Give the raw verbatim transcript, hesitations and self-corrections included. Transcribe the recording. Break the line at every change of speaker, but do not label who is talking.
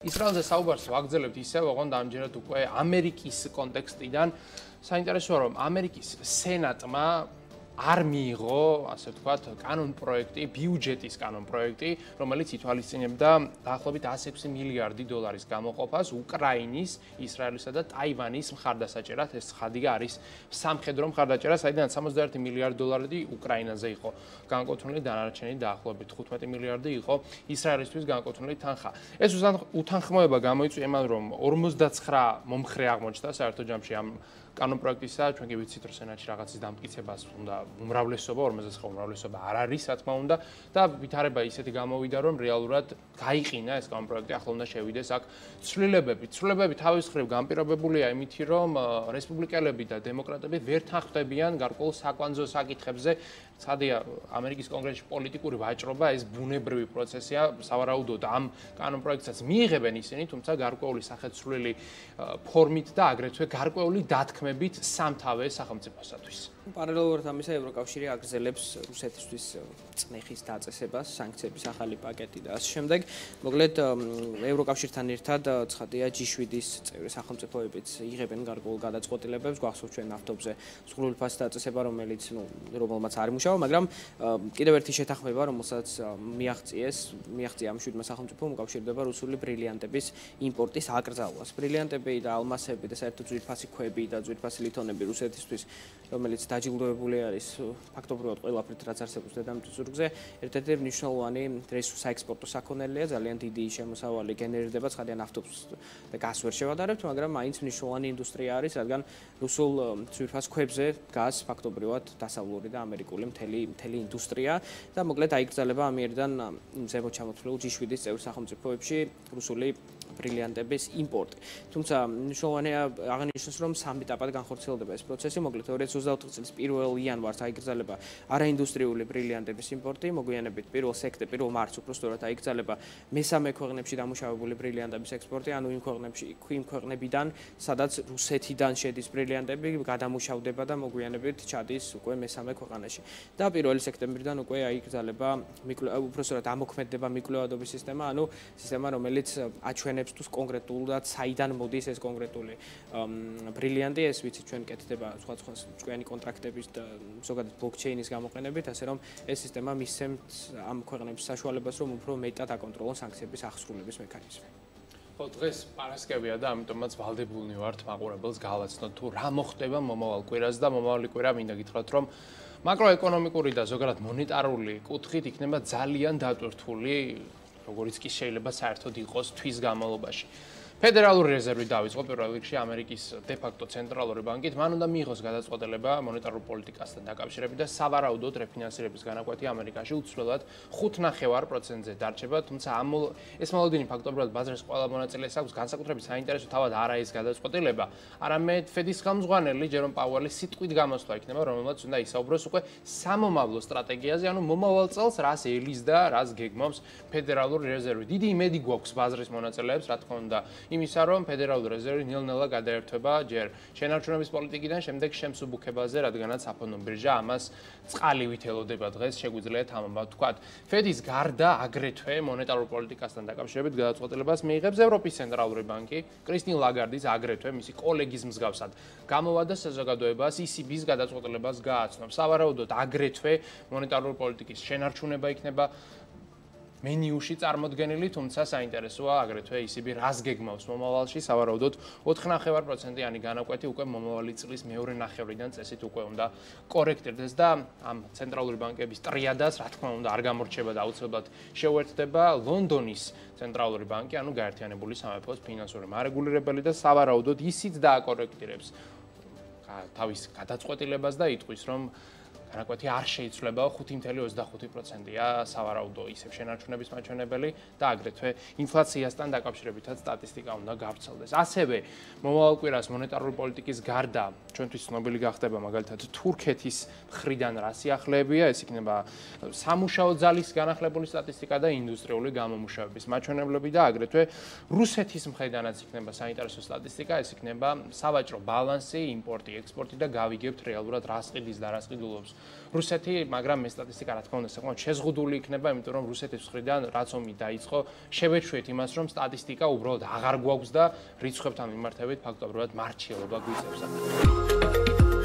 ისრაელზე საუბარს ვაგრძელებთ ისევ, ოღონდ ამჯერად უკვე ამერიკის კონტექსტიდან. საინტერესოა, რომ ამერიკის სენატმა არ მიიღო, ასე ვთქვათ, კანონპროექტი, ბიუჯეტის კანონპროექტი, რომელიც ითვალისწინებდა დაახლოებით ათს ექვსი მილიარდი დოლარის გამოყოფას უკრაინის, ისრაელისა და ტაივანის მხარდასაჭერად. ეს ხადია არის სამხედრო მხარდაჭერა, საიდანაც სამოცდაერთი მილიარდი დოლარი უკრაინაზე იყო განკუთვნილი, დანარჩენი დაახლოებით თხუთმეტი მილიარდი იყო ისრაელისთვის განკუთვნილი თანხა. ეს უთანხმოება გამოიწვია იმან, რომ ორმოცდაცხრა მომხრე აღმოჩნდა საერთო ჯამში ამ კანონპროექტისა, ჩვენ კი ვიცით, რომ სენატში რაღაცის დამტკიცებას უნდა უმრავლესობა, ორმოცდაცხრა უმრავლესობა არ არის, რა თქმა უნდა, და ვითარება ისეთი გამოვიდა, რომ რეალურად გაიყინა ეს კანონპროექტი, ახლა უნდა შევიდეს აქ ცვლილებები. ცვლილებები თავის მხრივ განპირობებულია იმით, რომ რესპუბლიკელები და დემოკრატები ვერ თანხმდებიან გარკვეულ საკვანძო საკითხებზე. Სადია ამერიკის კონგრესში პოლიტიკური ვაჭრობა, ეს ბუნებრივი პროცესია, სავარაუდოდ ამ კანონპროექტსაც მიიღებენ ისინი, თუმცა გარკვეული სახეცვლილი ფორმით და აგრეთვე გარკვეული დათქმებით სამთავე სახელმწიფოსათვის.
Პარალელურად ამისა, ევროკავშირი აგრძელებს რუსეთისთვის წნეხის დაწესებას, სანქციების ახალი პაკეტი და ასე შემდეგ. მოკლედ, ევროკავშირთან ერთად ცხადია ჯი შვიდის წევრი სახელმწიფოებიც იღებენ გარკვეულ გადაწყვეტილებებს, გვახსოვთ ჩვენ ნავთობზე ზღვრული ფასის დაწესება, რომელიც, ნუ, რომელმაც არ იმუშავა, მაგრამ კიდევ ერთი შეთანხმება, რომელსაც მიაღწიეს, მიაღწია ამ შვიდმა სახელმწიფომ, უკავშირდება რუსული ბრილიანტების იმპორტის აკრძალვას. ბრილიანტები და ალმასები და საერთოდ ძვირფასი ქვები და ძვირფასი ლითონები რუსეთისთვის, რომელიც დაჯილდოებული არის ფაქტობრივად ყველაფრით, რაც არსებობს დედამიწის ზურგზე, ერთ-ერთი მნიშვნელოვანი საექსპორტო საქონელია, ძალიან დიდი შემოსავალი გენერირდება, ცხადია ნავთობს და გაზს ვერ შევადარებთ, მაგრამ მაინც მნიშვნელოვანი ინდუსტრია არის, რადგან რუსულ ძვირფას ქვებზე გაზს ფაქტობრივად დასავლური და ამერიკული მთელი მთელი ინდუსტრია და მოკლედ აიკრძალება ამიერიდან ზემოთ ჩამოთვლილ ჯი შვიდის წევრ სახელმწიფოებში რუსული ბრილიანტების იმპორტი. თუმცა მნიშვნელოვანია აღნიშნოს, რომ სამ ეტაპად განხორციელდება ეს პროცესი, მოკლედ ორი ათი ოცდაოთხი წლის პირველ იანვარს აიკრძალება არაინდუსტრიული ბრილიანტების იმპორტი, მოგვიანებით პირველ სექტემბერს, პირველ მარტს უბრალოდ აიკრძალება მესამე ქვეყნებში დამუშავებული ბრილიანტების ექსპორტი, ანუ იმ ქვეყნებში, იმ ქვეყნებიდან, სადაც რუსეთიდან შედის ბრილიანტები, გადამუშავდება და მოგვიანებით ჩადის უკვე მესამე ქვეყანაში. და პირველი სექტემბრიდან უკვე აიკრძალება, უბრალოდ ამოქმედდება მიკვლევადობის სისტემა, ანუ სისტემა, რომელიც აჩვენებს თუ კონკრეტულად საიდან მოდის ეს კონკრეტული ბრილიანტი, ეს ვიცით ჩვენ კეთდება სხვადასხვა ჭკვიანი კონტრაქტების და ზოგადად ბლოკჩეინის გამოყენებით, ასე რომ ეს სისტემა მისცემს ამ ქვეყნებს საშუალებას, რომ უფრო მეტად აკონტროლონ სანქციების აღსრულების მექანიზმი.
ხო, დღეს პარასკევია და ამიტომაც ვალდებულნი ვართ მაყურებელს გავაცნოთ თუ რა მოხდება მომავალ კვირას და მომავალი კვირა მინდა გითხრათ, რომ მაკროეკონომიკური და ზოგადად მონეტარული კუთხით იქნება ძალიან დატვირთული, როგორც კი შეიძლება საერთოდ იყოს თვის განმავლობაში. ფედერალური რეზერვი დაიწყო პირველ რიგში ამერიკის დე-ფაქტო ცენტრალური ბანკით, მან უნდა მიიღოს გადაწყვეტილება მონეტარულ პოლიტიკასთან დაკავშირებით და სავარაუდოდ რეფინანსირების განაკვეთი ამერიკაში უცვლელად ხუთ ნახევარ პროცენტზე დარჩება, თუმცა ამ ეს მოლოდინი ფაქტობრივად ბაზრის ყველა მონაწილეს აქვს განსაკუთრებით საინტერესო თავად არა ეს გადაწყვეტილება, არამედ ფედის ხელმძღვანელი ჯერომ პაუელის სიტყვით გამოსვლა იქნება, რომელმაც უნდა ისაუბროს უკვე სამომავლო სტრატეგიაზე, ანუ მომავალ წელს რას ელის და რას გეგმავს ფედერალური რეზერვი. დიდი იმედი გვაქვს ბაზრის მონაწილეებს, რა თქმა უნდა, იმისა, რომ ფედერალური რეზერვი ნელ-ნელა გადაერთვება ჯერ შენარჩუნების პოლიტიკიდან, შემდეგ შემსუბუქებაზე, რადგანაც საფონდო ბირჟა ამას წყალივით ელოდება დღეს, შეგვიძლია თამამად ვთქვათ. ფედის გარდა აგრეთვე მონეტარულ პოლიტიკასთან დაკავშირებით გადაწყვეტილებას მიიღებს ევროპის ცენტრალური ბანკი, კრისტინ ლაგარდის აგრეთვე მისი კოლეგის მსგავსად გამოვადა საზოგადოებას ი სი ბის გადაწყვეტილებას გააცნობს. სავარაუდოდ აგრეთვე მონეტარული პოლიტიკის შენარჩუნება იქნება მენიუში წარმოდგენილი, თუმცა საინტერესოა აგრეთვე ი სი ბი რას გეგმავს მომავალში, სავარაუდოდ ოთხ ნახევარ პროცენტიანი განაკვეთი უკვე მომავალი წლის მეორე ნახევრიდან წესით უკვე უნდა კორექტირდეს და ამ ცენტრალური ბანკების ტრიადას, რა თქმა უნდა, არ გამორჩება და აუცილებლად შეუერთდება ლონდონის ცენტრალური ბანკი, ანუ გაერთიანებული სამეფოს ფინანსური მარეგულირებელი და სავარაუდოდ ისიც დააკორექტირებს თავის გადაწყვეტილებას და იტყვის, რომ განაკვეთი არ შეიცვლება ხუთი ათეული ოცდახუთი პროცენტია სავარაუდო ისევ შენარჩუნების მაჩვენებელი და აგრეთვე ინფლაციასთან დაკავშირებითაც სტატისტიკა უნდა გავრცელდეს. ასევე მომავალ კვირას მონეტარული პოლიტიკის გარდა ჩვენთვის ცნობილი გახდება მაგალითად თურქეთის მხრიდან რა სიახლეებია, ეს იქნება სამუშაო ძალის განახლებული სტატისტიკა და ინდუსტრიული გამომუშავების მაჩვენებლები და აგრეთვე რუსეთის მხრიდანაც იქნება საინტერესო სტატისტიკა, ეს იქნება სავაჭრო ბალანსი, იმპორტი, ექსპორტი და გავიგებთ რეალურად რას ყიდის და რას ყიდულობს რუსეთი, მაგრამ ეს სტატისტიკა რა თქმა უნდა საკმაოდ შეზღუდული იქნება, იმიტომ რომ რუსეთის მხრიდან რაც ომი დაიწყო, შევეჩვიეთ იმას, რომ სტატისტიკა უბრალოდ აღარ გვაქვს და რიცხვებთან მიმართებით ფაქტობრივად მარჩიელობა გვიწევს.